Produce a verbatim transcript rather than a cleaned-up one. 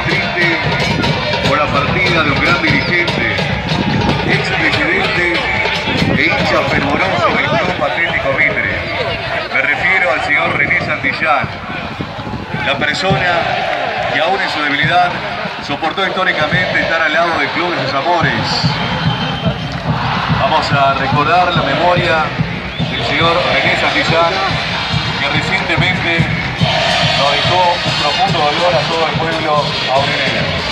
triste por la partida de un gran dirigente, expresidente e hincha fervoroso del Club Atlético Mitre. Me refiero al señor René Santillán, la persona que aún en su debilidad soportó históricamente estar al lado del club de sus amores. Vamos a recordar la memoria del señor René Santillán, que recientemente nos dejó un profundo dolor a todo el pueblo aurinegro.